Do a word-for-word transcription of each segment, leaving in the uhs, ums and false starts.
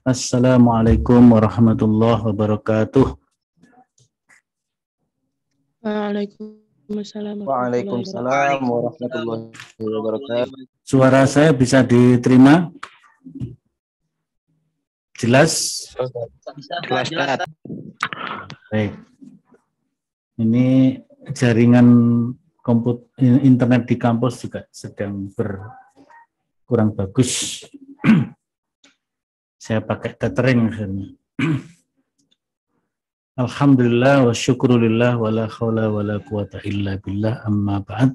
Assalamualaikum warahmatullahi wabarakatuh. Waalaikumsalam Waalaikumsalam warahmatullahi wabarakatuh. Suara saya bisa diterima? Jelas? Jelas, Ustaz. Baik. Ini jaringan komput internet di kampus juga sedang berkurang bagus. Saya pakai tethering akhirnya. Alhamdulillah wa syukurulillah wa la khawla wa la quwata illa billah amma ba'd.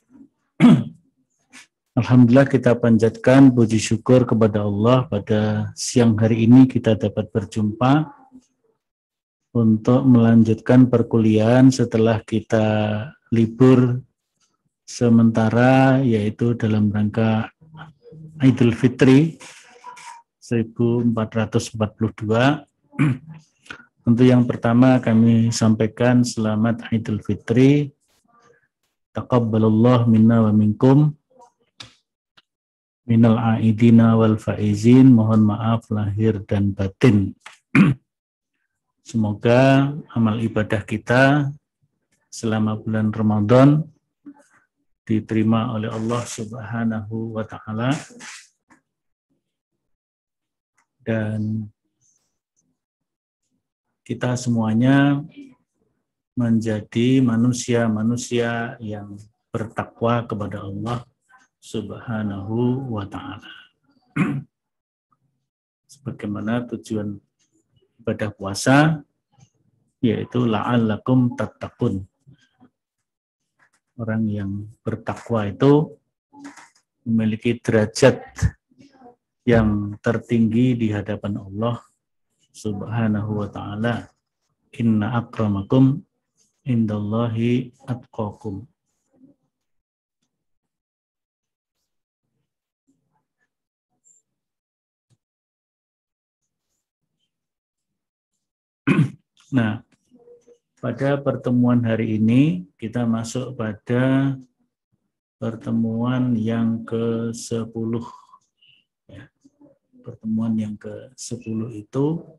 Alhamdulillah kita panjatkan puji syukur kepada Allah pada siang hari ini kita dapat berjumpa untuk melanjutkan perkuliahan setelah kita libur sementara, yaitu dalam rangka Idul Fitri seribu empat ratus empat puluh dua. Untuk yang pertama kami sampaikan selamat Idul Fitri. Taqabbalallah minna wa minkum minal aidina wal faizin. Mohon maaf lahir dan batin. Semoga amal ibadah kita selama bulan Ramadan diterima oleh Allah Subhanahu wa taala dan kita semuanya menjadi manusia-manusia yang bertakwa kepada Allah Subhanahu wa ta'ala. Sebagaimana tujuan ibadah puasa, yaitu la'allakum tattaqun. Orang yang bertakwa itu memiliki derajat yang tertinggi di hadapan Allah Subhanahu wa ta'ala. Inna akramakum indallahi atqakum. Nah, pada pertemuan hari ini kita masuk pada pertemuan yang ke sepuluh. Ya. Pertemuan yang ke sepuluh itu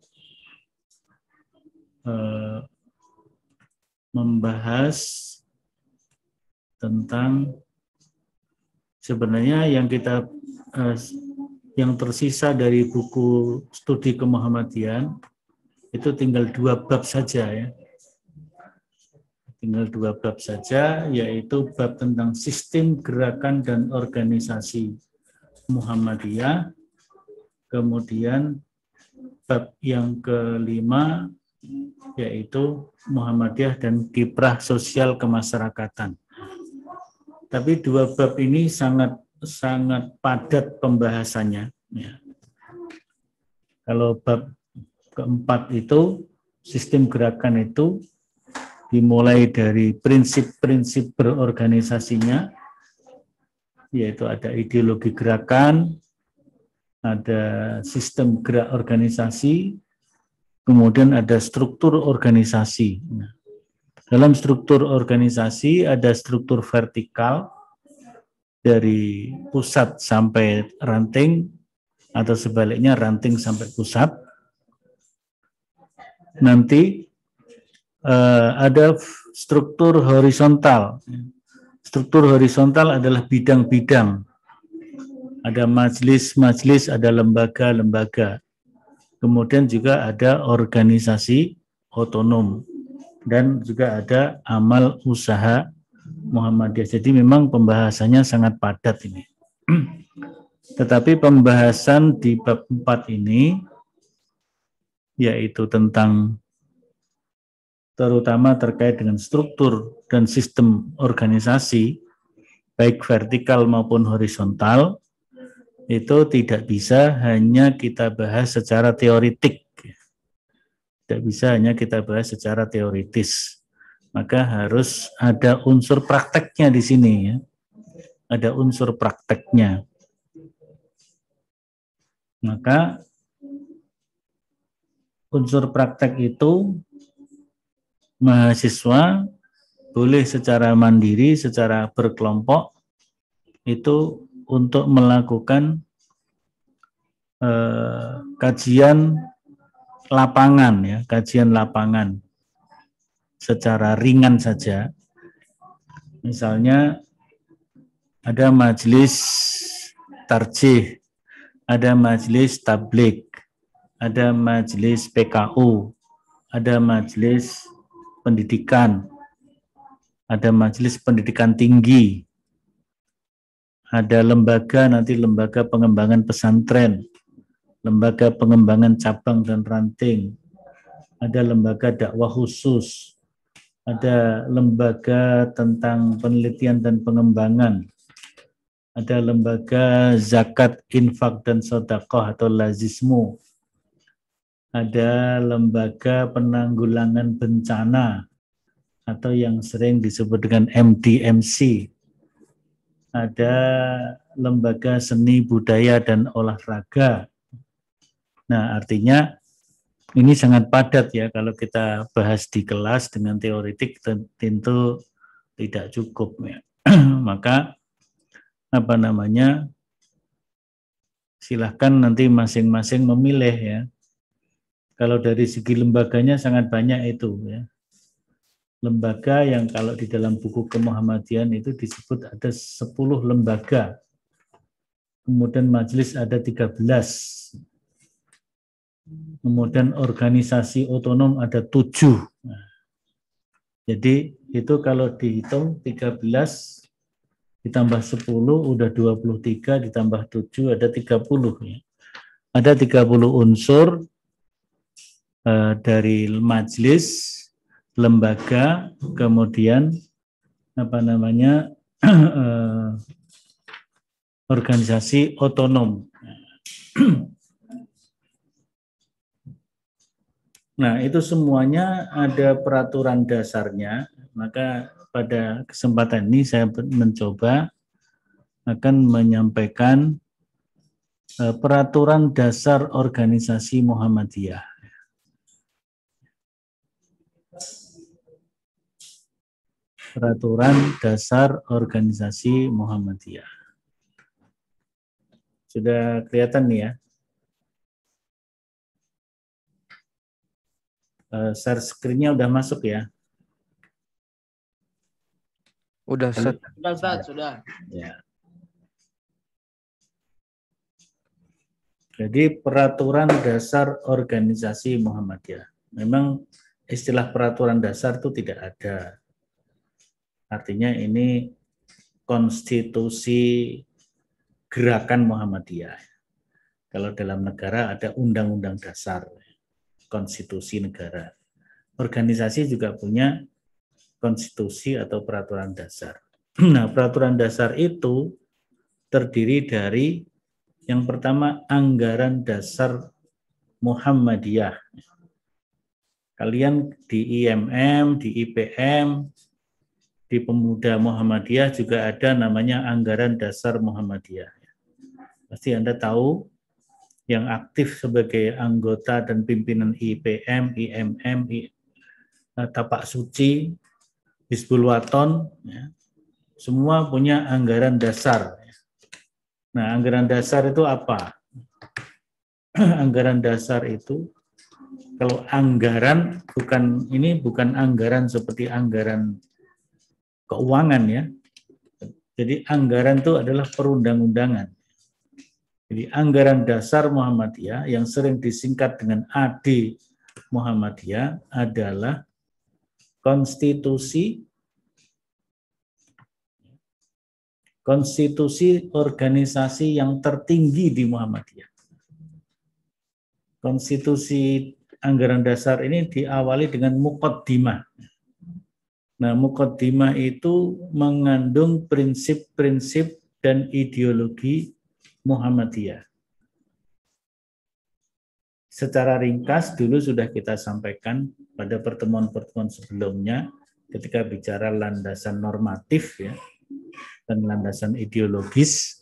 eh, membahas tentang sebenarnya yang kita eh, yang tersisa dari buku studi kemuhammadian itu tinggal dua bab saja ya. Tinggal dua bab saja, yaitu bab tentang sistem gerakan dan organisasi Muhammadiyah. Kemudian bab yang kelima yaitu Muhammadiyah dan kiprah sosial kemasyarakatan. Tapi dua bab ini sangat sangat padat pembahasannya. Ya. Kalau bab keempat itu, sistem gerakan itu dimulai dari prinsip-prinsip berorganisasinya, yaitu ada ideologi gerakan, ada sistem gerak organisasi, kemudian ada struktur organisasi. Nah, dalam struktur organisasi ada struktur vertikal dari pusat sampai ranting, atau sebaliknya ranting sampai pusat. Nanti eh, ada struktur horizontal. Struktur horizontal adalah bidang-bidang. Ada majelis-majelis, ada lembaga-lembaga. Kemudian juga ada organisasi otonom. Dan juga ada amal usaha Muhammadiyah. Jadi memang pembahasannya sangat padat ini. Tetapi pembahasan di bab empat ini yaitu tentang terutama terkait dengan struktur dan sistem organisasi, baik vertikal maupun horizontal, itu tidak bisa hanya kita bahas secara teoritik. Tidak bisa hanya kita bahas secara teoritis. Maka harus ada unsur prakteknya di sini ya. Ada unsur prakteknya. Maka unsur praktek itu mahasiswa boleh secara mandiri, secara berkelompok itu untuk melakukan eh, kajian lapangan ya, kajian lapangan secara ringan saja. Misalnya ada majelis tarjih, ada majelis tablik, ada majelis P K U, ada majelis pendidikan, ada majelis pendidikan tinggi, ada lembaga nanti lembaga pengembangan pesantren, lembaga pengembangan cabang dan ranting, ada lembaga dakwah khusus, ada lembaga tentang penelitian dan pengembangan, ada lembaga zakat, infak, dan sedekah atau lazismu, ada lembaga penanggulangan bencana atau yang sering disebut dengan M D M C, ada lembaga seni budaya dan olahraga. Nah, artinya ini sangat padat ya, kalau kita bahas di kelas dengan teoretik tentu tidak cukup ya. Maka apa namanya, silahkan nanti masing-masing memilih ya. Kalau dari segi lembaganya sangat banyak itu ya. Lembaga yang kalau di dalam buku kemuhammadian itu disebut ada sepuluh lembaga. Kemudian majelis ada tiga belas. Kemudian organisasi otonom ada tujuh. Nah, jadi itu kalau dihitung tiga belas ditambah sepuluh udah dua puluh tiga, ditambah tujuh ada tiga puluh ya. Ada tiga puluh unsur eh, dari majelis, lembaga, kemudian apa namanya eh, organisasi otonom. Nah, itu semuanya ada peraturan dasarnya, maka pada kesempatan ini saya mencoba akan menyampaikan eh, peraturan dasar organisasi Muhammadiyah. Peraturan dasar organisasi Muhammadiyah. Sudah kelihatan nih ya? Uh, share screen-nya udah masuk ya? Udah, Ustaz. Sudah, Ustaz, sudah. Ya. Jadi peraturan dasar organisasi Muhammadiyah. Memang istilah peraturan dasar itu tidak ada. Artinya ini konstitusi gerakan Muhammadiyah. Kalau dalam negara ada undang-undang dasar, konstitusi negara. Organisasi juga punya konstitusi atau peraturan dasar. Nah, peraturan dasar itu terdiri dari yang pertama anggaran dasar Muhammadiyah. Kalian di I M M, di I P M, di Pemuda Muhammadiyah juga ada namanya anggaran dasar Muhammadiyah. Pasti Anda tahu yang aktif sebagai anggota dan pimpinan I P M, I M M, I, Tapak Suci, Hizbul Waton, ya, semua punya anggaran dasar. Nah, anggaran dasar itu apa? Anggaran dasar itu, kalau anggaran bukan ini bukan anggaran seperti anggaran keuangan ya. Jadi anggaran itu adalah perundang-undangan. Jadi anggaran dasar Muhammadiyah yang sering disingkat dengan A D Muhammadiyah adalah konstitusi konstitusi organisasi yang tertinggi di Muhammadiyah. Konstitusi anggaran dasar ini diawali dengan muqaddimah. Nah, muqaddimah itu mengandung prinsip-prinsip dan ideologi Muhammadiyah. Secara ringkas dulu sudah kita sampaikan pada pertemuan-pertemuan sebelumnya ketika bicara landasan normatif ya dan landasan ideologis.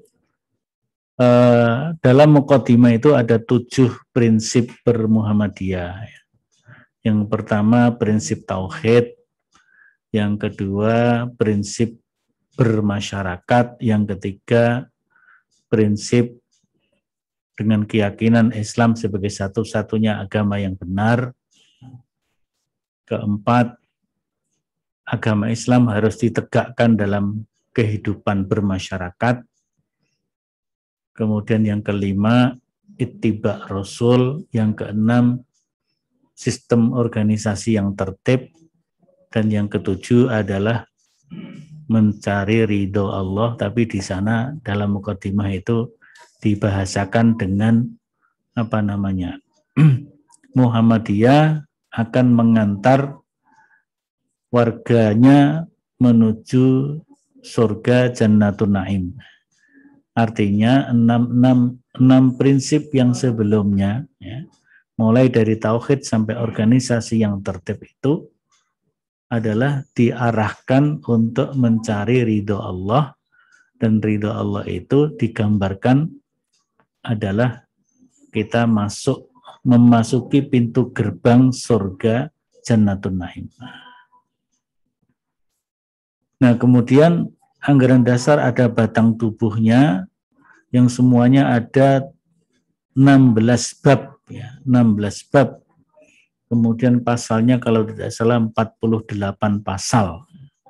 Eh, dalam muqaddimah itu ada tujuh prinsip bermuhammadiyah. Yang pertama prinsip tauhid, yang kedua prinsip bermasyarakat, yang ketiga prinsip dengan keyakinan Islam sebagai satu-satunya agama yang benar. Keempat, agama Islam harus ditegakkan dalam kehidupan bermasyarakat. Kemudian yang kelima, ittiba Rasul. Yang keenam, sistem organisasi yang tertib. Dan yang ketujuh adalah mencari ridho Allah, tapi di sana dalam mukadimah itu dibahasakan dengan apa namanya? Muhammadiyah akan mengantar warganya menuju surga Jannatun Naim. Artinya enam, enam, enam prinsip yang sebelumnya, ya, mulai dari tauhid sampai organisasi yang tertib itu adalah diarahkan untuk mencari ridho Allah, dan ridho Allah itu digambarkan adalah kita masuk memasuki pintu gerbang surga Jannatun Naim. Nah, kemudian anggaran dasar ada batang tubuhnya yang semuanya ada enam belas bab, ya, enam belas bab. Kemudian pasalnya kalau tidak salah empat puluh delapan pasal.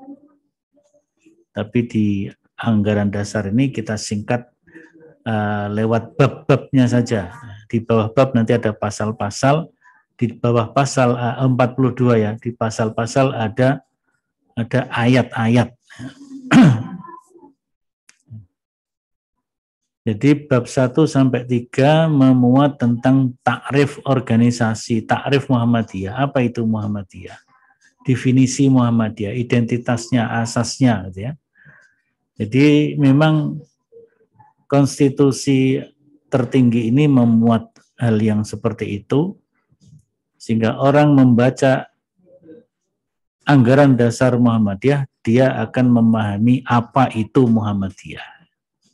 Tapi di anggaran dasar ini kita singkat uh, lewat bab-babnya saja. Di bawah bab nanti ada pasal-pasal, di bawah pasal uh, empat puluh dua ya, di pasal-pasal ada ada ayat-ayat. Jadi bab satu sampai tiga memuat tentang takrif organisasi, takrif Muhammadiyah. Apa itu Muhammadiyah? Definisi Muhammadiyah, identitasnya, asasnya, gitu ya. Jadi memang konstitusi tertinggi ini memuat hal yang seperti itu, sehingga orang membaca anggaran dasar Muhammadiyah, dia akan memahami apa itu Muhammadiyah.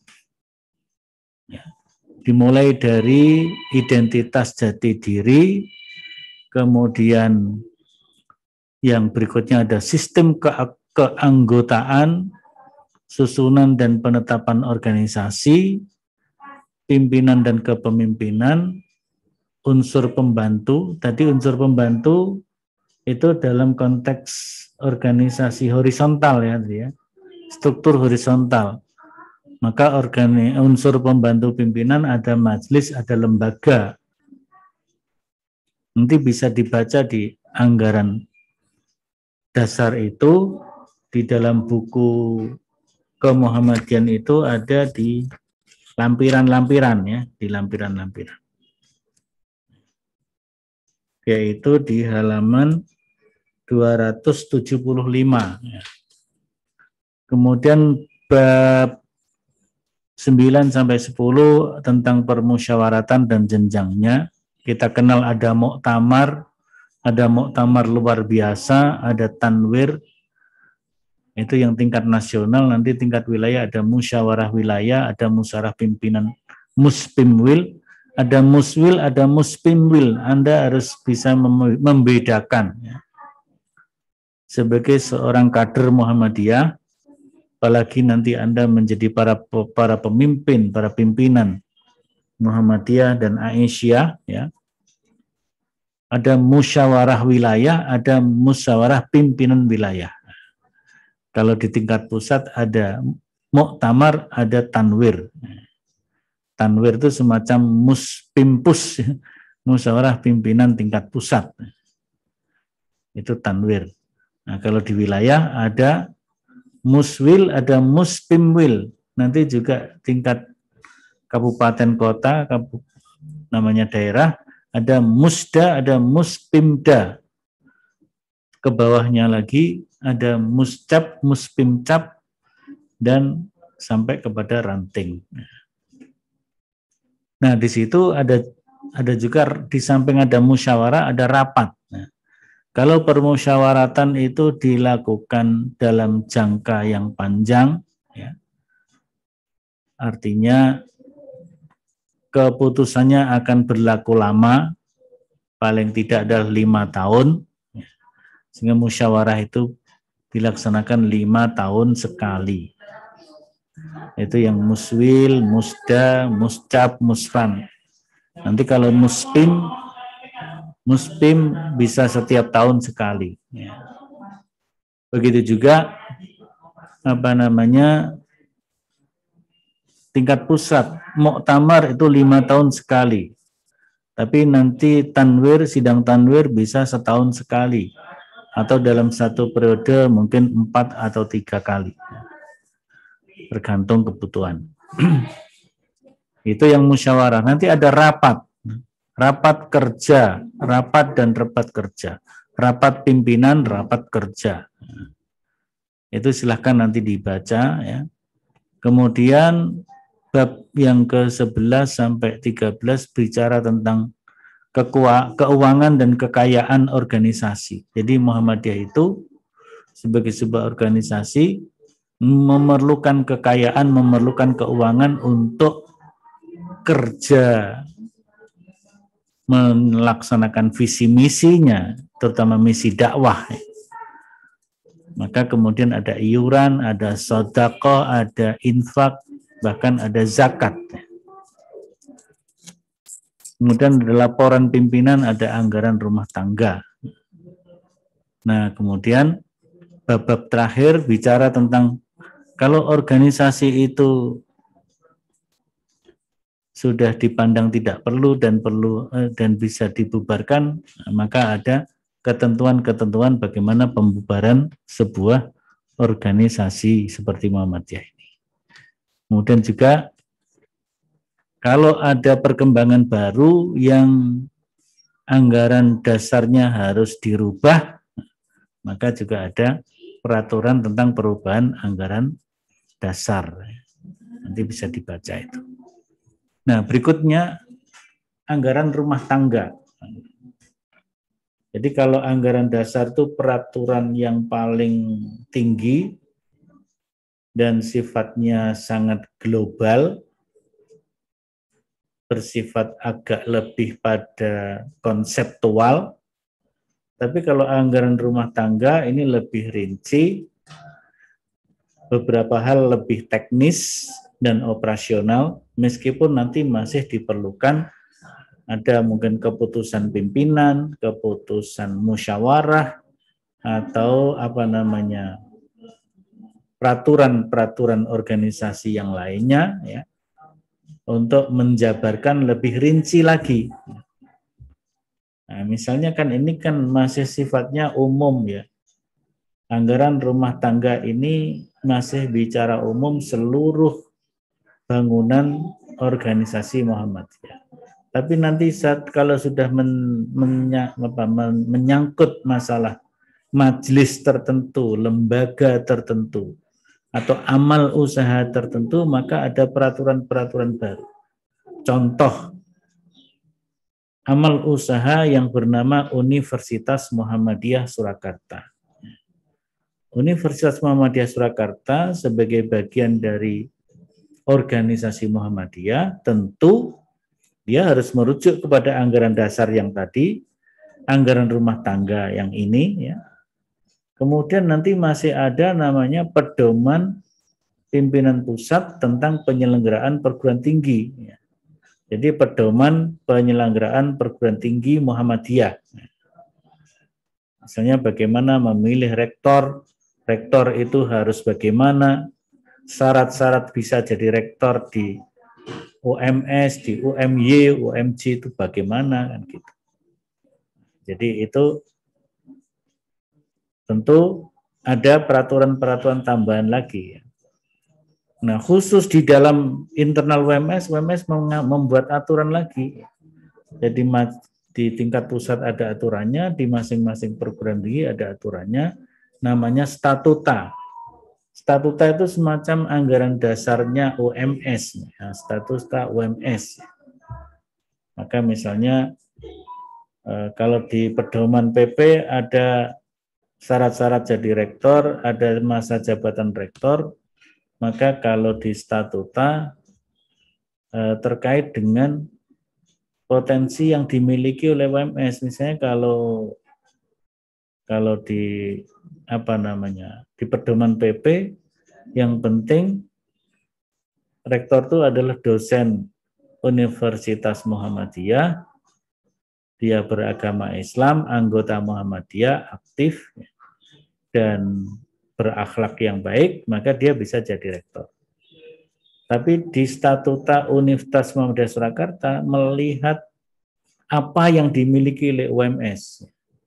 Ya. Dimulai dari identitas jati diri, kemudian yang berikutnya ada sistem ke keanggotaan, susunan dan penetapan organisasi, pimpinan dan kepemimpinan, unsur pembantu. Tadi unsur pembantu itu dalam konteks organisasi horizontal ya, ya. Struktur horizontal. Maka organi, unsur pembantu pimpinan ada majelis, ada lembaga. Nanti bisa dibaca di anggaran dasar itu, di dalam buku kemuhammadian itu ada di lampiran-lampiran ya, di lampiran-lampiran. Yaitu di halaman dua ratus tujuh puluh lima. Ya. Kemudian bab sembilan sampai sepuluh tentang permusyawaratan dan jenjangnya. Kita kenal ada muktamar, ada muktamar luar biasa, ada tanwir, itu yang tingkat nasional. Nanti tingkat wilayah ada musyawarah wilayah, ada musyawarah pimpinan muspimwil, ada muswil, ada muspimwil. Anda harus bisa membedakan. Sebagai seorang kader Muhammadiyah, apalagi nanti Anda menjadi para para pemimpin, para pimpinan Muhammadiyah dan Aisyah, ya. Ada musyawarah wilayah, ada musyawarah pimpinan wilayah. Kalau di tingkat pusat ada muktamar, ada tanwir. Tanwir itu semacam muspimpus, musyawarah pimpinan tingkat pusat. Itu tanwir. Nah, kalau di wilayah ada muswil, ada muspimwil. Nanti juga tingkat kabupaten kota, kabup, namanya daerah, ada musda, ada muspimda. Ke bawahnya lagi ada muscap, muspimcap, dan sampai kepada ranting. Nah, di situ ada ada juga di samping ada musyawarah, ada rapat. Nah, kalau permusyawaratan itu dilakukan dalam jangka yang panjang, ya, artinya keputusannya akan berlaku lama, paling tidak adalah lima tahun, ya, sehingga musyawarah itu dilaksanakan lima tahun sekali. Itu yang muswil, musda, muscap, musran. Nanti kalau muspim, muspim bisa setiap tahun sekali. Ya. Begitu juga apa namanya tingkat pusat, muktamar itu lima tahun sekali. Tapi nanti tanwir, sidang tanwir bisa setahun sekali. Atau dalam satu periode mungkin empat atau tiga kali. Tergantung kebutuhan. Itu yang musyawarah. Nanti ada rapat. Rapat kerja, rapat dan rapat kerja. Rapat pimpinan, rapat kerja. Itu silahkan nanti dibaca ya. Kemudian bab yang ke sebelas sampai tiga belas bicara tentang keuangan dan kekayaan organisasi. Jadi Muhammadiyah itu sebagai sebuah organisasi memerlukan kekayaan, memerlukan keuangan untuk kerja melaksanakan visi misinya, terutama misi dakwah. Maka kemudian ada iuran, ada sedekah, ada infak, bahkan ada zakat. Kemudian ada laporan pimpinan, ada anggaran rumah tangga. Nah, kemudian bab-bab terakhir bicara tentang kalau organisasi itu sudah dipandang tidak perlu dan perlu dan bisa dibubarkan, maka ada ketentuan-ketentuan bagaimana pembubaran sebuah organisasi seperti Muhammadiyah ini. Kemudian juga kalau ada perkembangan baru yang anggaran dasarnya harus dirubah, maka juga ada peraturan tentang perubahan anggaran dasar. Nanti bisa dibaca itu. Nah, berikutnya anggaran rumah tangga. Jadi kalau anggaran dasar itu peraturan yang paling tinggi dan sifatnya sangat global, bersifat agak lebih pada konseptual. Tapi kalau anggaran rumah tangga ini lebih rinci, beberapa hal lebih teknis dan operasional, meskipun nanti masih diperlukan ada mungkin keputusan pimpinan, keputusan musyawarah, atau apa namanya peraturan-peraturan organisasi yang lainnya, ya, untuk menjabarkan lebih rinci lagi. Nah, misalnya kan ini kan masih sifatnya umum ya. Anggaran rumah tangga ini masih bicara umum seluruh bangunan organisasi Muhammadiyah. Tapi nanti saat kalau sudah men, menya, apa, men, menyangkut masalah majelis tertentu, lembaga tertentu, atau amal usaha tertentu, maka ada peraturan-peraturan baru. Contoh, amal usaha yang bernama Universitas Muhammadiyah Surakarta. Universitas Muhammadiyah Surakarta sebagai bagian dari organisasi Muhammadiyah, tentu dia harus merujuk kepada anggaran dasar yang tadi, anggaran rumah tangga yang ini, ya. Kemudian nanti masih ada namanya pedoman pimpinan pusat tentang penyelenggaraan perguruan tinggi. Ya. Jadi pedoman penyelenggaraan perguruan tinggi Muhammadiyah. Misalnya bagaimana memilih rektor, rektor itu harus bagaimana, syarat-syarat bisa jadi rektor di U M S, di U M Y, U M J itu bagaimana kan gitu. Jadi itu tentu ada peraturan-peraturan tambahan lagi. Nah, khusus di dalam internal U M S, U M S membuat aturan lagi. Jadi di tingkat pusat ada aturannya, di masing-masing perguruan tinggi ada aturannya, namanya statuta. Statuta itu semacam anggaran dasarnya U M S, ya, statuta U M S. Maka misalnya eh, kalau di pedoman P P ada syarat-syarat jadi rektor, ada masa jabatan rektor, maka kalau di statuta eh, terkait dengan potensi yang dimiliki oleh U M S, misalnya kalau kalau di apa namanya di pedoman P P yang penting rektor itu adalah dosen Universitas Muhammadiyah, dia beragama Islam, anggota Muhammadiyah, aktif, dan berakhlak yang baik, maka dia bisa jadi rektor. Tapi di statuta Universitas Muhammadiyah Surakarta melihat apa yang dimiliki oleh U M S.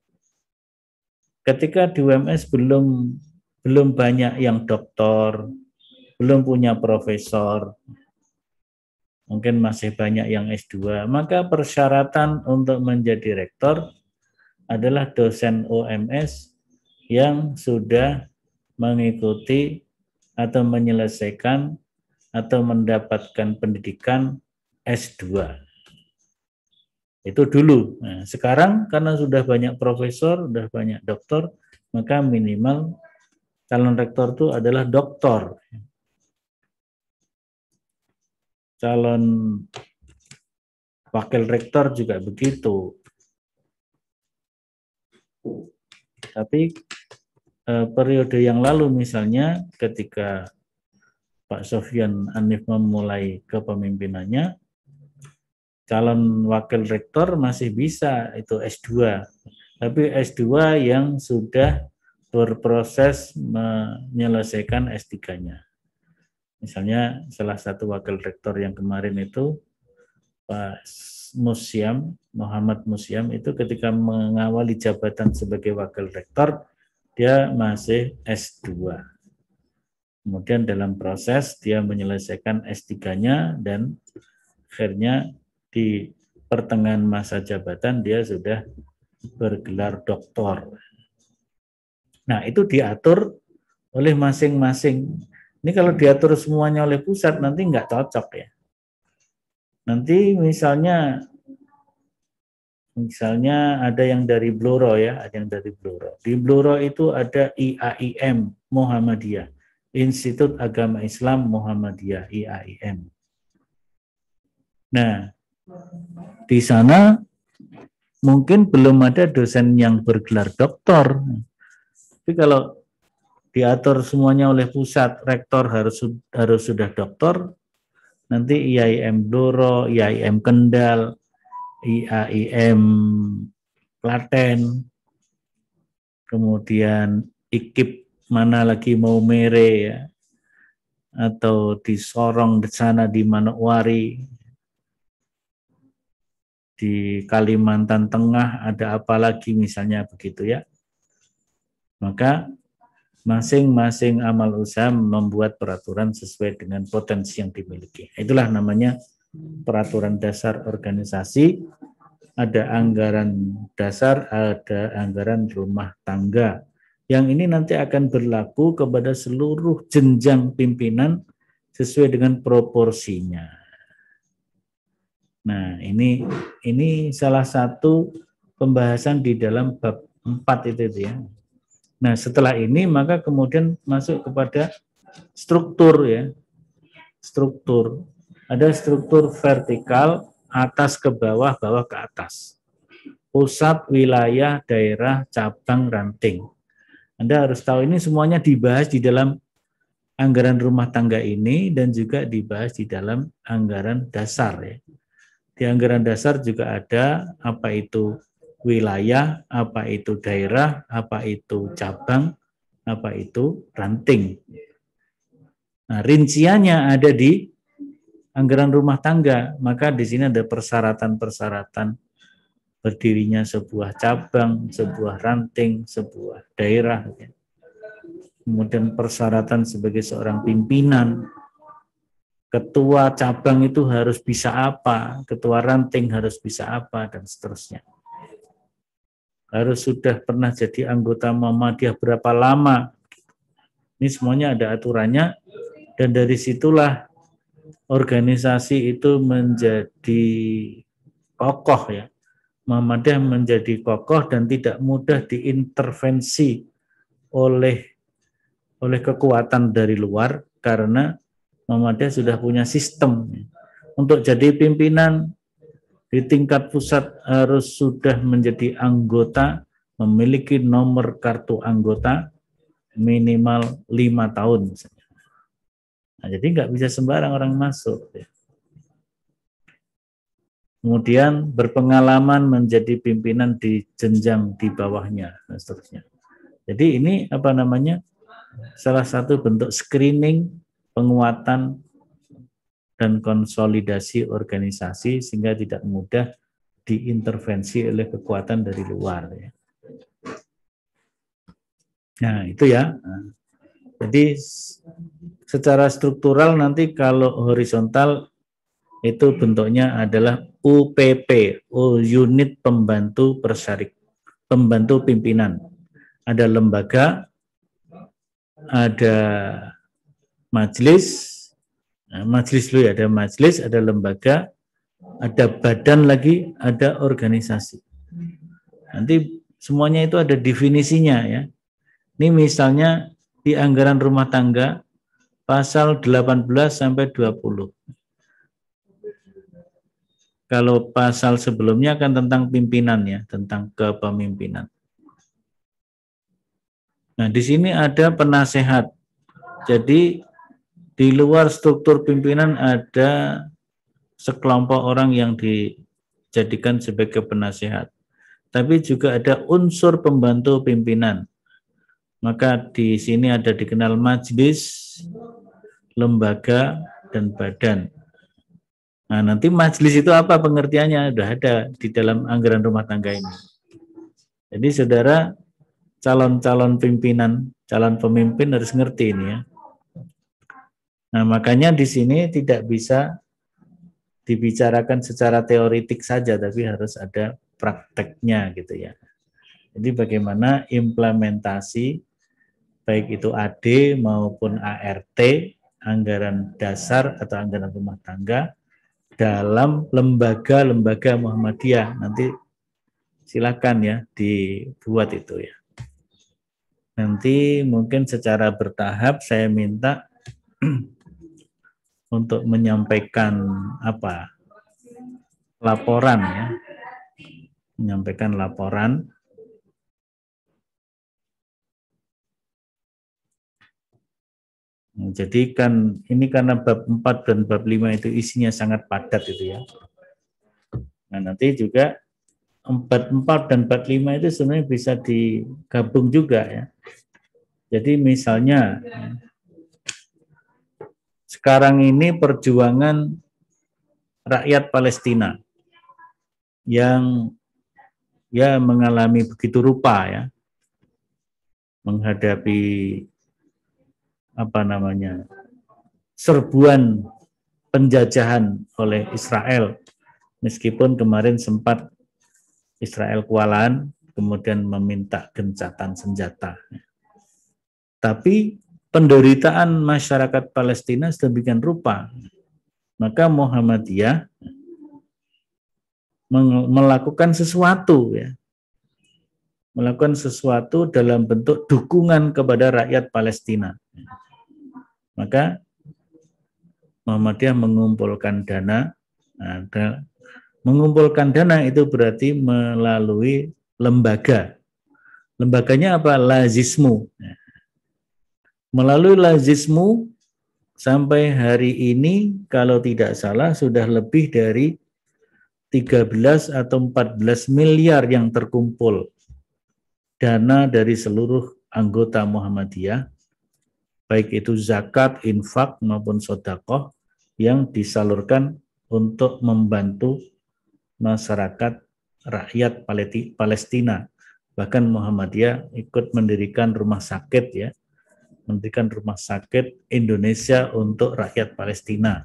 Ketika di U M S belum belum banyak yang doktor, belum punya profesor, mungkin masih banyak yang S dua, maka persyaratan untuk menjadi rektor adalah dosen U M S yang sudah mengikuti atau menyelesaikan atau mendapatkan pendidikan S dua. Itu dulu. Nah, sekarang karena sudah banyak profesor, sudah banyak doktor, maka minimal calon rektor itu adalah doktor. Calon wakil rektor juga begitu. Tapi eh, periode yang lalu misalnya ketika Pak Sofyan Anif memulai kepemimpinannya, calon wakil rektor masih bisa itu S dua. Tapi S dua yang sudah berproses menyelesaikan S tiga-nya. Misalnya salah satu wakil rektor yang kemarin itu Pak Musyam, Muhammad Musyam, itu ketika mengawali jabatan sebagai wakil rektor, dia masih S dua. Kemudian dalam proses dia menyelesaikan S tiga-nya dan akhirnya di pertengahan masa jabatan dia sudah bergelar doktor. Nah, itu diatur oleh masing-masing. Ini kalau diatur semuanya oleh pusat nanti nggak cocok ya. Nanti misalnya misalnya ada yang dari Bluro ya, ada yang dari Bluro. Di Bluro itu ada I A I M Muhammadiyah, Institut Agama Islam Muhammadiyah, I A I M. Nah, di sana mungkin belum ada dosen yang bergelar doktor. Tapi kalau diatur semuanya oleh pusat, rektor harus harus sudah doktor, nanti I A I M Bluro, I A I M Kendal, I A I M Klaten, kemudian I K I P mana lagi mau mere ya, atau di Sorong di sana di Manokwari, di Kalimantan Tengah ada apa lagi misalnya begitu ya. Maka masing-masing amal usaha membuat peraturan sesuai dengan potensi yang dimiliki. Itulah namanya peraturan dasar organisasi. Ada anggaran dasar, ada anggaran rumah tangga. Yang ini nanti akan berlaku kepada seluruh jenjang pimpinan sesuai dengan proporsinya. Nah, ini ini salah satu pembahasan di dalam bab empat itu, itu ya. Nah, setelah ini maka kemudian masuk kepada struktur ya. Struktur. Ada struktur vertikal atas ke bawah, bawah ke atas. Pusat, wilayah, daerah, cabang, ranting. Anda harus tahu ini semuanya dibahas di dalam anggaran rumah tangga ini dan juga dibahas di dalam anggaran dasar ya. Di anggaran dasar juga ada apa itu wilayah, apa itu daerah, apa itu cabang, apa itu ranting. Nah, rinciannya ada di anggaran rumah tangga, maka di sini ada persyaratan-persyaratan berdirinya sebuah cabang, sebuah ranting, sebuah daerah. Kemudian persyaratan sebagai seorang pimpinan, ketua cabang itu harus bisa apa, ketua ranting harus bisa apa, dan seterusnya. Harus sudah pernah jadi anggota Muhammadiyah berapa lama. Ini semuanya ada aturannya, dan dari situlah organisasi itu menjadi kokoh ya. Muhammadiyah menjadi kokoh dan tidak mudah diintervensi oleh oleh kekuatan dari luar, karena Muhammadiyah sudah punya sistem. Untuk jadi pimpinan di tingkat pusat harus sudah menjadi anggota, memiliki nomor kartu anggota minimal lima tahun misalnya. Nah, jadi nggak bisa sembarang orang masuk. kemudian berpengalaman menjadi pimpinan di jenjang di bawahnya, dan seterusnya. Jadi ini apa namanya, salah satu bentuk screening, penguatan, dan konsolidasi organisasi sehingga tidak mudah diintervensi oleh kekuatan dari luar. Ya. Nah itu ya. Jadi secara struktural nanti kalau horizontal itu bentuknya adalah U P P, unit pembantu persyarik, pembantu pimpinan. Ada lembaga, ada majelis, nah, majelis dulu ya, ada majelis, ada lembaga, ada badan lagi, ada organisasi. Nanti semuanya itu ada definisinya ya. Ini misalnya di anggaran rumah tangga pasal delapan belas sampai dua puluh. Kalau pasal sebelumnya kan tentang pimpinan ya, tentang kepemimpinan. Nah, di sini ada penasehat. Jadi di luar struktur pimpinan ada sekelompok orang yang dijadikan sebagai penasehat. Tapi juga ada unsur pembantu pimpinan. Maka di sini ada dikenal majelis, lembaga, dan badan. Nah, nanti majelis itu apa pengertiannya? Sudah ada di dalam anggaran rumah tangga ini. Jadi saudara calon-calon pimpinan, calon pemimpin harus ngerti ini ya. Nah, makanya di sini tidak bisa dibicarakan secara teoritik saja, tapi harus ada prakteknya gitu ya. Jadi bagaimana implementasi baik itu A D maupun A R T, anggaran dasar atau anggaran rumah tangga, dalam lembaga-lembaga Muhammadiyah. Nanti silakan ya dibuat itu ya. Nanti mungkin secara bertahap saya minta untuk menyampaikan apa? Laporan ya. Menyampaikan laporan. Jadi kan ini karena bab empat dan bab lima itu isinya sangat padat itu ya. Nah, nanti juga bab empat dan bab lima itu sebenarnya bisa digabung juga ya. Jadi misalnya sekarang ini perjuangan rakyat Palestina yang ya mengalami begitu rupa ya menghadapi apa namanya serbuan penjajahan oleh Israel, meskipun kemarin sempat Israel kewalahan kemudian meminta gencatan senjata. Tapi penderitaan masyarakat Palestina sedemikian rupa, maka Muhammadiyah melakukan sesuatu ya. Melakukan sesuatu dalam bentuk dukungan kepada rakyat Palestina. Maka Muhammadiyah mengumpulkan dana. Nah, mengumpulkan dana itu berarti melalui lembaga. Lembaganya apa? Lazismu. Melalui lazismu sampai hari ini kalau tidak salah sudah lebih dari tiga belas atau empat belas miliar yang terkumpul dana dari seluruh anggota Muhammadiyah, baik itu zakat, infak maupun sedekah yang disalurkan untuk membantu masyarakat rakyat Palestina. Bahkan Muhammadiyah ikut mendirikan rumah sakit ya, mendirikan rumah sakit Indonesia untuk rakyat Palestina,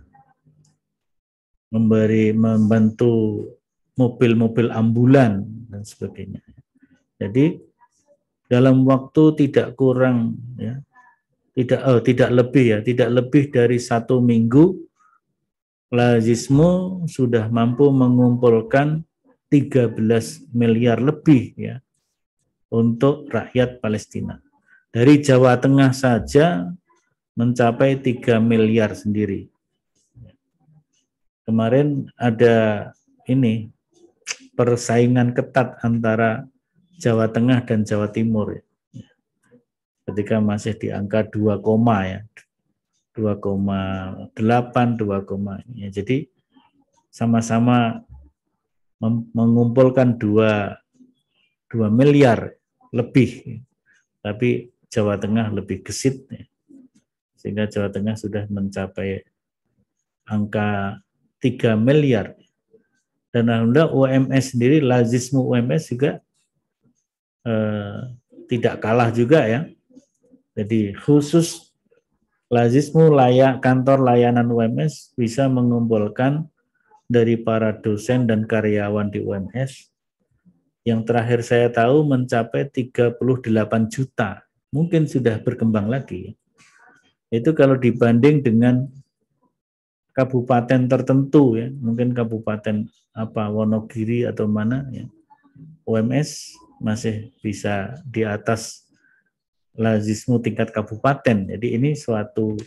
memberi membantu mobil-mobil ambulan dan sebagainya. Jadi dalam waktu tidak kurang ya, tidak oh, tidak lebih ya, tidak lebih dari satu minggu, Lazismu sudah mampu mengumpulkan tiga belas miliar lebih ya untuk rakyat Palestina. Dari Jawa Tengah saja mencapai tiga miliar sendiri. Kemarin ada ini persaingan ketat antara Jawa Tengah dan Jawa Timur. Ketika masih di angka dua, ya. dua koma delapan, dua, ya. Jadi sama-sama mengumpulkan dua, dua miliar lebih, tapi Jawa Tengah lebih gesit, sehingga Jawa Tengah sudah mencapai angka tiga miliar. Dan alhamdulillah U M S sendiri, lazismu U M S juga eh, tidak kalah juga ya. Jadi khusus lazismu layak kantor layanan U M S bisa mengumpulkan dari para dosen dan karyawan di U M S yang terakhir saya tahu mencapai tiga puluh delapan juta. Mungkin sudah berkembang lagi. Itu kalau dibanding dengan kabupaten tertentu ya, mungkin kabupaten apa Wonogiri atau mana ya. U M S masih bisa di atas lazismu tingkat kabupaten. Jadi ini suatu,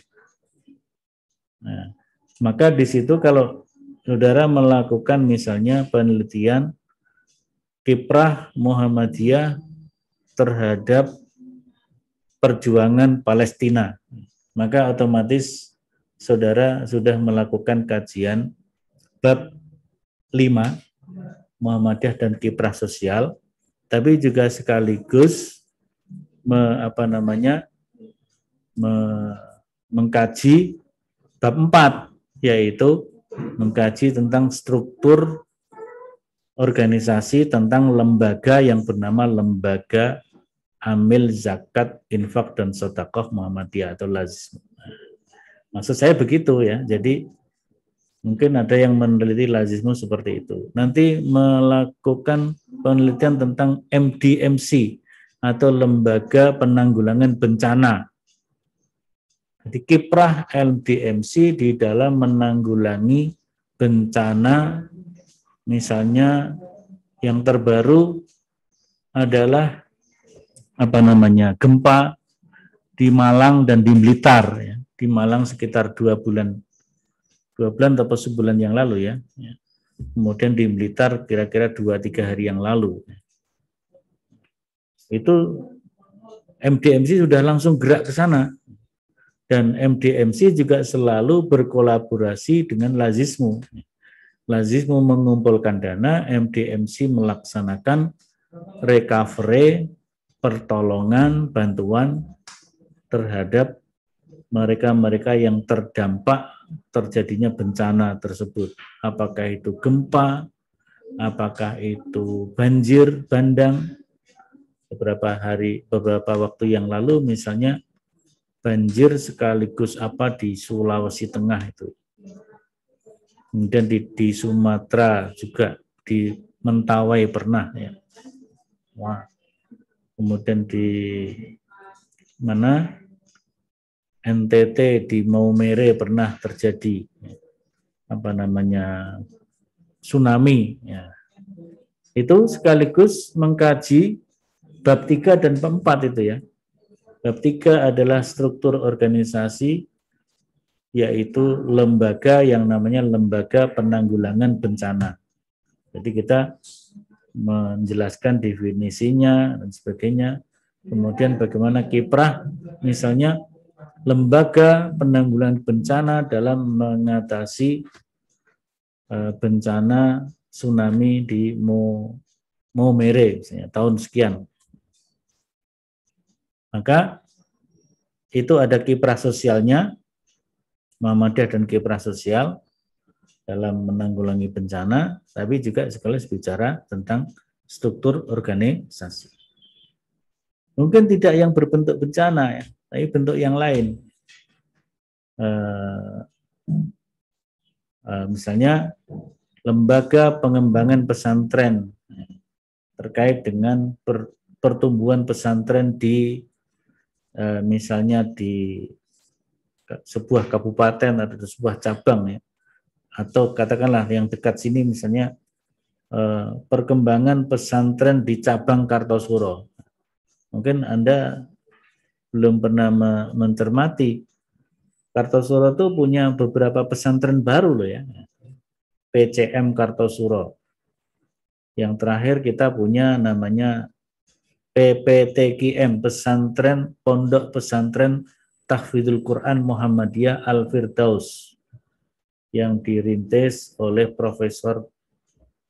nah, maka di situ kalau saudara melakukan misalnya penelitian kiprah Muhammadiyah terhadap perjuangan Palestina, maka otomatis saudara sudah melakukan kajian bab lima Muhammadiyah dan kiprah sosial, tapi juga sekaligus me, apa namanya me, mengkaji bab empat, yaitu mengkaji tentang struktur organisasi tentang lembaga yang bernama Lembaga Amil Zakat Infak dan Sedekah Muhammadiyah atau lazismu. Maksud saya begitu ya. Jadi mungkin ada yang meneliti lazismu seperti itu. Nanti melakukan penelitian tentang M D M C atau Lembaga Penanggulangan Bencana. Jadi kiprah M D M C di dalam menanggulangi bencana, misalnya yang terbaru adalah apa namanya gempa di Malang dan di Blitar ya. Di Malang sekitar dua bulan dua bulan atau sebulan yang lalu ya. Kemudian di Blitar kira-kira dua tiga hari yang lalu. Itu M D M C sudah langsung gerak ke sana. Dan M D M C juga selalu berkolaborasi dengan lazismu. Lazismu mengumpulkan dana, M D M C melaksanakan recovery, pertolongan, bantuan terhadap mereka-mereka yang terdampak terjadinya bencana tersebut. Apakah itu gempa, apakah itu banjir bandang. Beberapa hari, beberapa waktu yang lalu misalnya banjir sekaligus apa di Sulawesi Tengah itu. Kemudian di, di Sumatera juga, di Mentawai pernah ya. Wah. Kemudian di mana N T T di Maumere pernah terjadi apa namanya tsunami ya. Itu sekaligus mengkaji bab tiga dan bab empat itu ya. Bab tiga adalah struktur organisasi, yaitu lembaga yang namanya Lembaga Penanggulangan Bencana. Jadi kita menjelaskan definisinya dan sebagainya. Kemudian bagaimana kiprah misalnya lembaga penanggulangan bencana dalam mengatasi bencana tsunami di Maumere misalnya tahun sekian. Maka itu ada kiprah sosialnya, Muhammadiyah dan kiprah sosial dalam menanggulangi bencana, tapi juga sekaligus bicara tentang struktur organisasi. Mungkin tidak yang berbentuk bencana ya, tapi bentuk yang lain. Uh, uh, misalnya lembaga pengembangan pesantren terkait dengan per, pertumbuhan pesantren di uh, misalnya di sebuah kabupaten atau sebuah cabang ya, atau katakanlah yang dekat sini misalnya uh, perkembangan pesantren di cabang Kartosuro. Mungkin Anda belum pernah mencermati, Kartosuro itu punya beberapa pesantren baru loh ya. P C M Kartosuro. Yang terakhir kita punya namanya P P T Q M, Pesantren Pondok Pesantren Tahfidzul Quran Muhammadiyah Al-Firdaus, yang dirintis oleh Profesor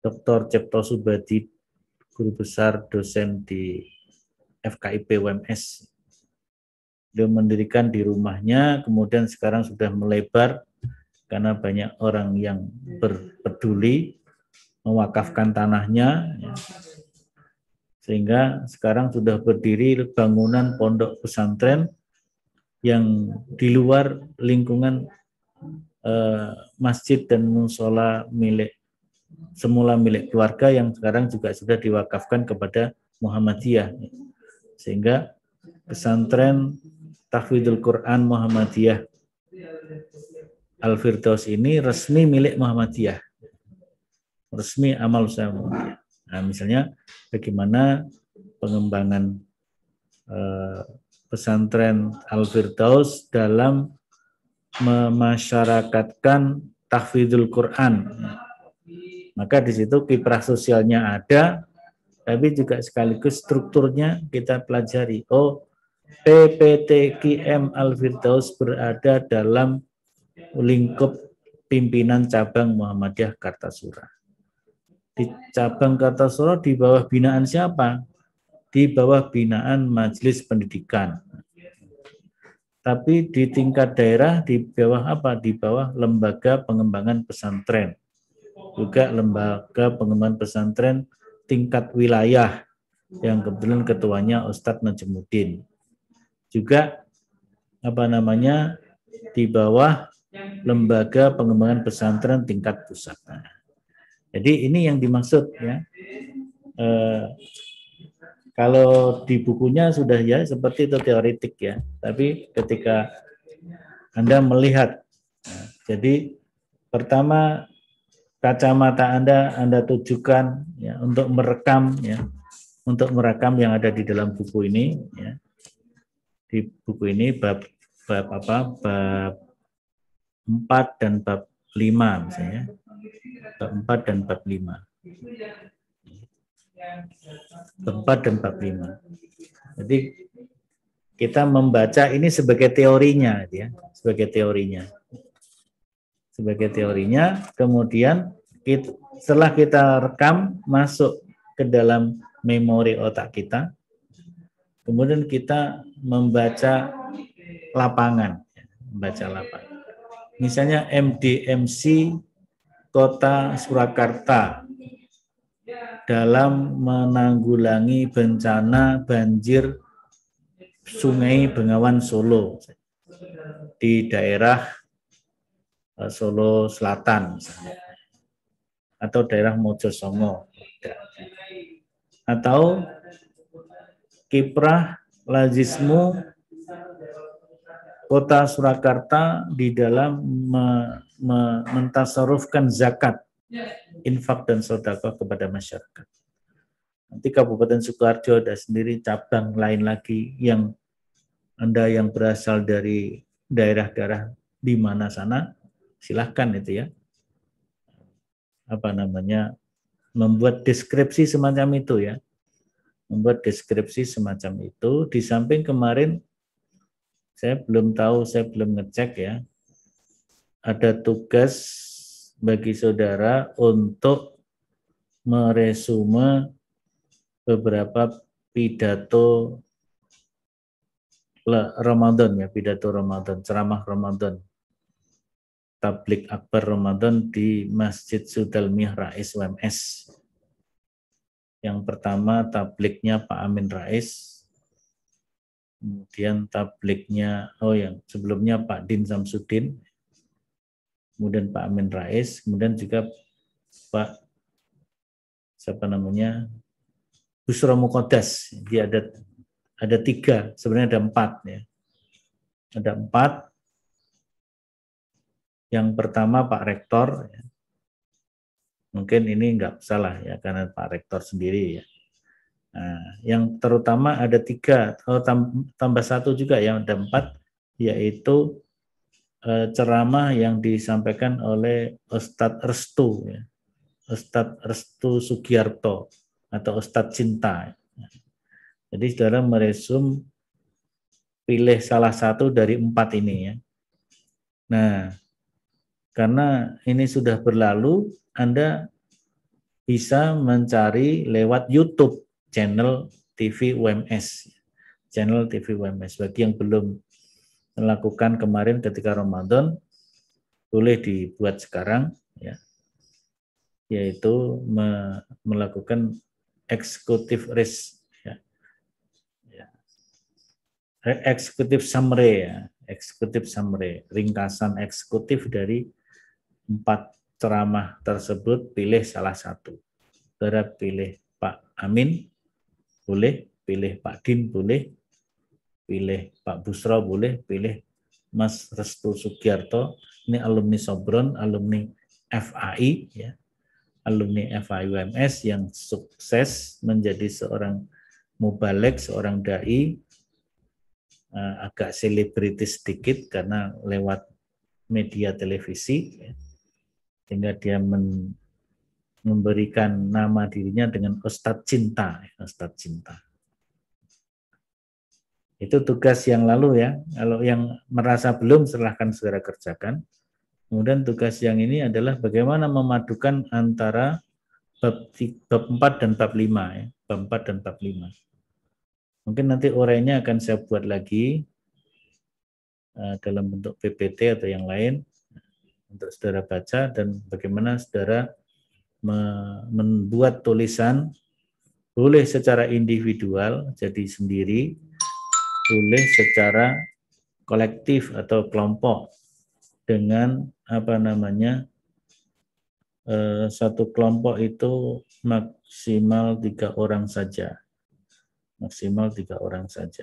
Doktor Cipto Subadi, guru besar dosen di F K I P U M S. Dia mendirikan di rumahnya, kemudian sekarang sudah melebar karena banyak orang yang berpeduli mewakafkan tanahnya, ya. Sehingga sekarang sudah berdiri bangunan pondok pesantren yang di luar lingkungan eh, masjid dan musola milik semula milik keluarga yang sekarang juga sudah diwakafkan kepada Muhammadiyah. Sehingga pesantren Tahfidzul Quran Muhammadiyah Al-Firdaus ini resmi milik Muhammadiyah. Resmi amal usaha Muhammadiyah. Nah, misalnya bagaimana pengembangan eh, pesantren Al-Firdaus dalam memasyarakatkan tahfidzul Quran. Maka di situ kiprah sosialnya ada, tapi juga sekaligus strukturnya kita pelajari. Oh, P P T Q M Al-Firdaus berada dalam lingkup pimpinan cabang Muhammadiyah Kartasura. Di cabang Kartasura di bawah binaan siapa? Di bawah binaan Majelis Pendidikan. Tapi di tingkat daerah di bawah apa? Di bawah Lembaga Pengembangan Pesantren. Juga Lembaga Pengembangan Pesantren tingkat wilayah yang kebetulan ketuanya Ustadz Najmuddin. Juga apa namanya? Di bawah Lembaga Pengembangan Pesantren tingkat pusat. Nah, jadi ini yang dimaksud ya. Eh, Kalau di bukunya sudah ya seperti itu teoretik ya, tapi ketika Anda melihat, nah, jadi pertama kacamata Anda Anda tujukan ya untuk merekam ya, untuk merekam yang ada di dalam buku ini ya. Di buku ini bab bab apa? Bab empat dan bab lima misalnya. Bab empat dan bab lima. Empat dan bab lima. Jadi kita membaca ini sebagai teorinya, ya, sebagai teorinya, sebagai teorinya. Kemudian kita, setelah kita rekam masuk ke dalam memori otak kita, kemudian kita membaca lapangan, membaca lapangan. Misalnya M D M C Kota Surakarta dalam menanggulangi bencana banjir Sungai Bengawan Solo di daerah Solo Selatan misalnya, atau daerah Mojosongo, atau kiprah lazismu Kota Surakarta di dalam me, me, mentasarufkan zakat, infak dan sedekah kepada masyarakat. Nanti Kabupaten Sukoharjo ada sendiri cabang lain lagi yang Anda yang berasal dari daerah-daerah di mana sana, silahkan itu ya. Apa namanya, membuat deskripsi semacam itu ya. Membuat deskripsi semacam itu. Di samping kemarin saya belum tahu, saya belum ngecek ya. Ada tugas bagi saudara untuk meresume beberapa pidato Ramadan ya, pidato Ramadan, ceramah Ramadan, tablik akbar Ramadan di Masjid Sudalmiyah Rais U M S. Yang pertama tabliknya Pak Amin Rais. Kemudian tabliknya, oh yang sebelumnya Pak Din Samsudin, kemudian Pak Amin Rais, kemudian juga Pak siapa namanya Busro Mukodas. Dia ada ada tiga, sebenarnya ada empat ya, ada empat. Yang pertama Pak Rektor, ya. Mungkin ini enggak salah ya karena Pak Rektor sendiri ya. Nah, yang terutama ada tiga, oh, tambah satu juga ya, ada empat, yaitu eh, ceramah yang disampaikan oleh Ustadz Restu, ya. Ustadz Restu Sugiarto atau Ustadz Cinta. Jadi saudara meresum pilih salah satu dari empat ini ya. Nah, karena ini sudah berlalu, Anda bisa mencari lewat YouTube channel T V U M S. Channel T V U M S. Bagi yang belum melakukan kemarin ketika Ramadan, boleh dibuat sekarang, ya, yaitu me melakukan executive risk, ya. Ya. Executive summary, ya. Executive summary, ringkasan eksekutif dari empat ceramah tersebut, pilih salah satu. Saudara pilih Pak Amin, boleh, pilih Pak Din, boleh, pilih Pak Busro, boleh, pilih Mas Restu Sugiarto, ini alumni Sobron, alumni F A I, ya, alumni F A I U M S yang sukses menjadi seorang mubalek, seorang dai, uh, agak selebritis sedikit karena lewat media televisi, ya, sehingga dia men, memberikan nama dirinya dengan Ustadz Cinta, Ustadz Cinta. Itu tugas yang lalu, ya. Kalau yang merasa belum, silahkan segera kerjakan. Kemudian tugas yang ini adalah bagaimana memadukan antara bab, bab empat dan bab lima, ya. Bab empat dan bab lima. Mungkin nanti urainya akan saya buat lagi uh, dalam bentuk P P T atau yang lain untuk saudara baca, dan bagaimana saudara membuat tulisan, boleh secara individual, jadi sendiri, boleh secara kolektif atau kelompok, dengan apa namanya, eh, satu kelompok itu maksimal tiga orang saja, maksimal tiga orang saja.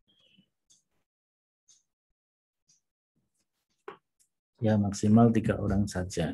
Ya, maksimal tiga orang saja.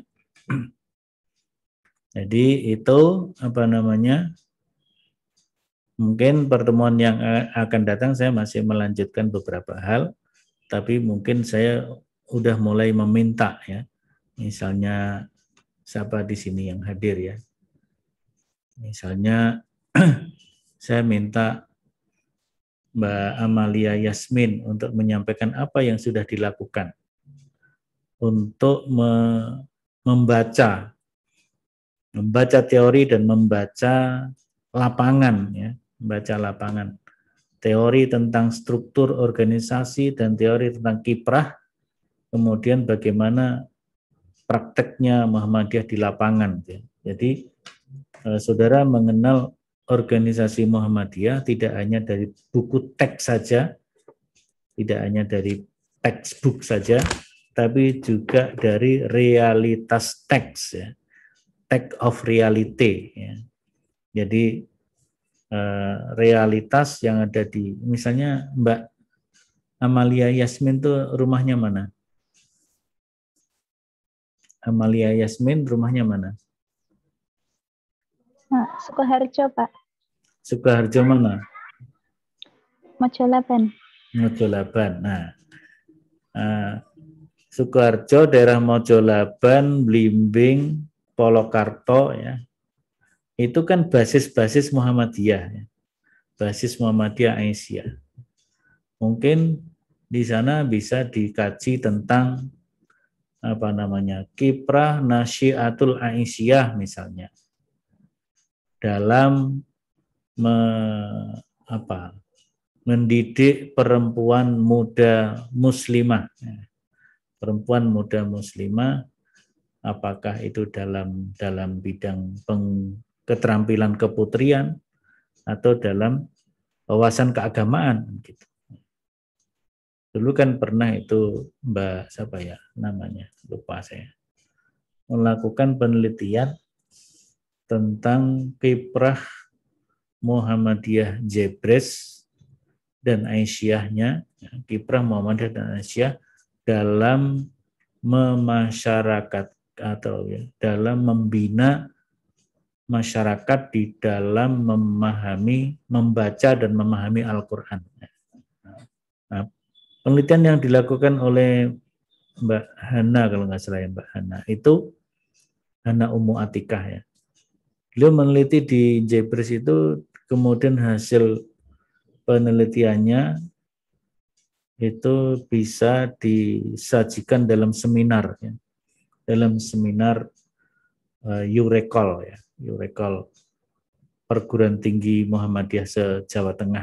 Jadi itu apa namanya, mungkin pertemuan yang akan datang saya masih melanjutkan beberapa hal, tapi mungkin saya udah mulai meminta, ya, misalnya siapa di sini yang hadir, ya, misalnya saya minta Mbak Amalia Yasmin untuk menyampaikan apa yang sudah dilakukan untuk me membaca membaca teori dan membaca lapangan, ya, membaca lapangan, teori tentang struktur organisasi dan teori tentang kiprah, kemudian bagaimana prakteknya Muhammadiyah di lapangan, ya. Jadi eh, saudara mengenal organisasi Muhammadiyah tidak hanya dari buku teks saja, tidak hanya dari textbook saja, tapi juga dari realitas teks, ya. Text of reality, ya. Jadi eh, realitas yang ada di, misalnya Mbak Amalia Yasmin tuh rumahnya mana? Amalia Yasmin rumahnya mana? Nah, Sukoharjo, Pak. Sukoharjo mana? Mojolaban. Mojolaban. Nah, eh, Sukoharjo, daerah Mojolaban, Blimbing, Polokarto, ya. Itu kan basis-basis Muhammadiyah, ya. Basis Muhammadiyah Aisyah. Mungkin di sana bisa dikaji tentang apa namanya, kiprah Nasyiatul Aisyah misalnya, dalam me, apa, mendidik perempuan muda muslimah, perempuan muda muslimah, apakah itu dalam dalam bidang peng, keterampilan keputrian atau dalam wawasan keagamaan, gitu. Dulu kan pernah itu Mbak siapa ya namanya, lupa saya, melakukan penelitian tentang kiprah Muhammadiyah Jebres dan Aisyahnya, kiprah Muhammadiyah dan Aisyah dalam memasyarakat atau ya, dalam membina masyarakat di dalam memahami, membaca dan memahami Al-Quran. Nah, penelitian yang dilakukan oleh Mbak Hana, kalau nggak salah ya, Mbak Hana, itu Hana Ummu Atikah, ya. Beliau meneliti di Jebres itu, kemudian hasil penelitiannya itu bisa disajikan dalam seminar, ya. Dalam seminar uh, Yurekol ya, Yurekol Perguruan Tinggi Muhammadiyah se-Jawa Tengah.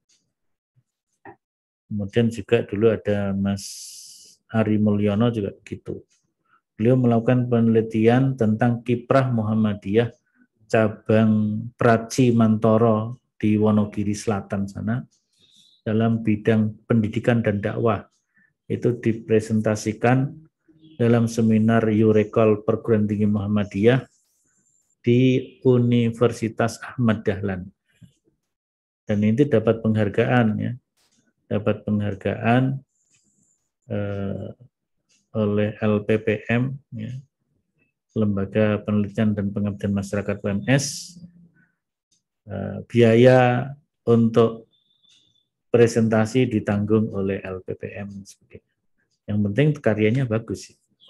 Kemudian juga dulu ada Mas Ari Mulyono juga gitu. Beliau melakukan penelitian tentang kiprah Muhammadiyah cabang Praci Mantoro di Wonogiri Selatan sana dalam bidang pendidikan dan dakwah. Itu dipresentasikan dalam seminar Yurekol Perguruan Tinggi Muhammadiyah di Universitas Ahmad Dahlan. Dan ini dapat penghargaan ya, dapat penghargaan eh, oleh L P P M ya, Lembaga Penelitian dan Pengabdian Masyarakat U M S. Eh, biaya untuk presentasi ditanggung oleh L P P M. Yang penting karyanya bagus.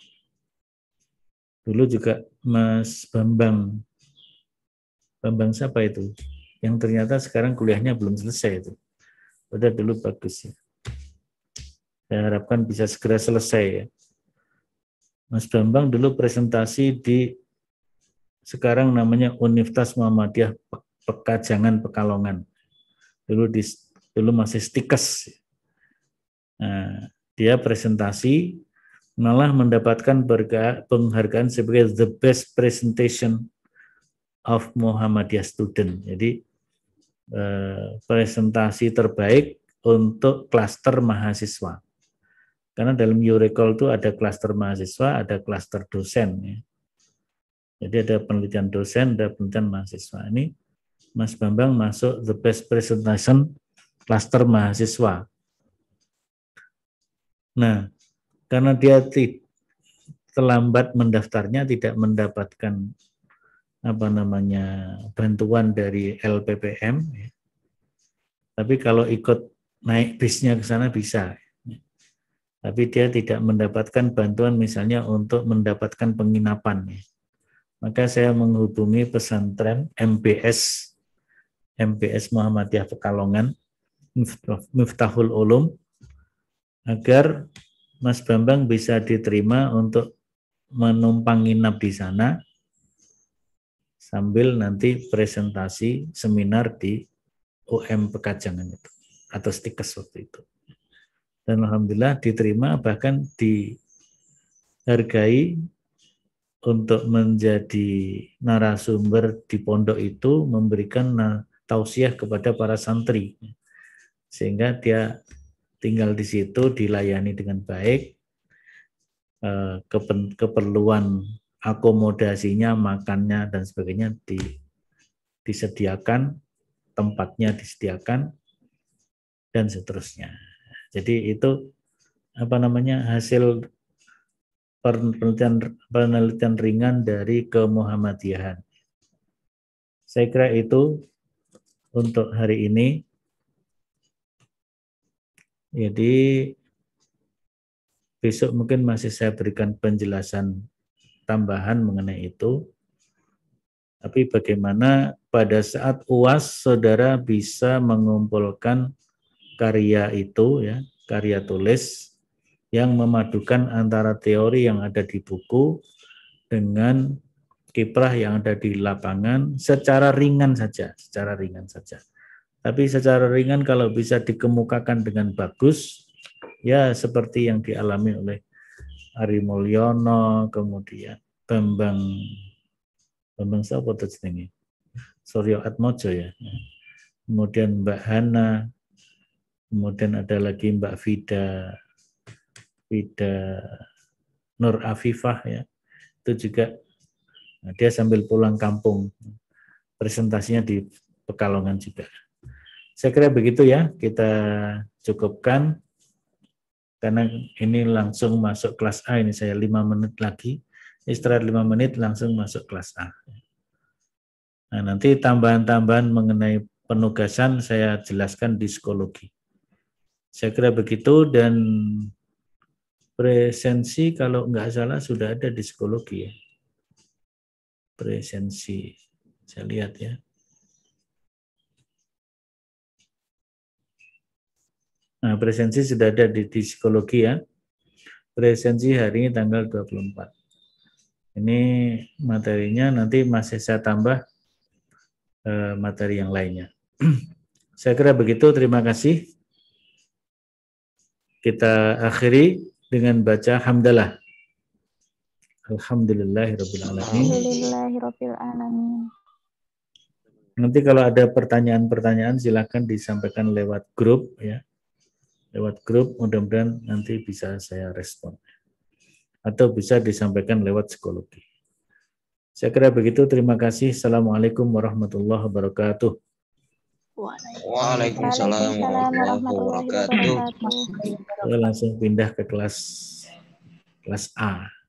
Dulu juga Mas Bambang, Bambang siapa itu? Yang ternyata sekarang kuliahnya belum selesai itu. Udah dulu bagus ya. Saya harapkan bisa segera selesai ya. Mas Bambang dulu presentasi di sekarang namanya Universitas Muhammadiyah Pekajangan Pekalongan. Dulu di dulu masih Stikes. Nah, dia presentasi malah mendapatkan penghargaan sebagai the best presentation of Muhammadiyah student. Jadi eh, presentasi terbaik untuk klaster mahasiswa. Karena dalam Yurekol itu ada klaster mahasiswa, ada klaster dosen. Ya. Jadi ada penelitian dosen, ada penelitian mahasiswa. Ini Mas Bambang masuk the best presentation klaster mahasiswa. Nah, karena dia terlambat mendaftarnya, tidak mendapatkan apa namanya bantuan dari L P P M. Ya. Tapi kalau ikut naik bisnya ke sana bisa. Tapi dia tidak mendapatkan bantuan misalnya untuk mendapatkan penginapan. Maka saya menghubungi pesantren M B S, M B S Muhammadiyah Pekalongan, Miftahul Ulum, agar Mas Bambang bisa diterima untuk menumpang nginap di sana, sambil nanti presentasi seminar di U M Pekajangan itu, atau Stikes waktu itu. Dan alhamdulillah diterima, bahkan dihargai untuk menjadi narasumber di pondok itu, memberikan tausiah kepada para santri. Sehingga dia tinggal di situ, dilayani dengan baik, keperluan akomodasinya, makannya, dan sebagainya disediakan, tempatnya disediakan, dan seterusnya. Jadi itu apa namanya hasil penelitian penelitian ringan dari kemuhammadiyahan. Saya kira itu untuk hari ini. Jadi besok mungkin masih saya berikan penjelasan tambahan mengenai itu. Tapi bagaimana pada saat U A S saudara bisa mengumpulkan karya itu ya, karya tulis yang memadukan antara teori yang ada di buku dengan kiprah yang ada di lapangan secara ringan saja, secara ringan saja. Tapi secara ringan kalau bisa dikemukakan dengan bagus, ya seperti yang dialami oleh Ari Mulyono, kemudian Bambang Bambang siapa tuh jenenge? Suryo Atmojo ya. Kemudian Mbak Hana, kemudian ada lagi Mbak Vida, Vida Nur Afifah ya. Itu juga nah, dia sambil pulang kampung. Presentasinya di Pekalongan juga. Saya kira begitu ya, kita cukupkan. Karena ini langsung masuk kelas A, ini saya lima menit lagi. Istirahat lima menit langsung masuk kelas A. Nah, nanti tambahan-tambahan mengenai penugasan saya jelaskan di psikologi. Saya kira begitu, dan presensi kalau nggak salah sudah ada di psikologi ya. Presensi, saya lihat ya. Nah, presensi sudah ada di, di psikologi ya. Presensi hari ini tanggal dua puluh empat. Ini materinya nanti masih saya tambah eh, materi yang lainnya. Saya kira begitu, terima kasih. Kita akhiri dengan baca hamdalah. Alhamdulillahirrabbilalamin. Alhamdulillahirrabbilalamin. Nanti kalau ada pertanyaan-pertanyaan silakan disampaikan lewat grup ya. Lewat grup mudah-mudahan nanti bisa saya respon. Atau bisa disampaikan lewat psikologi. Saya kira begitu, terima kasih. Assalamualaikum warahmatullahi wabarakatuh. Waalaikumsalam warahmatullahi wabarakatuh. Saya langsung pindah ke kelas kelas A.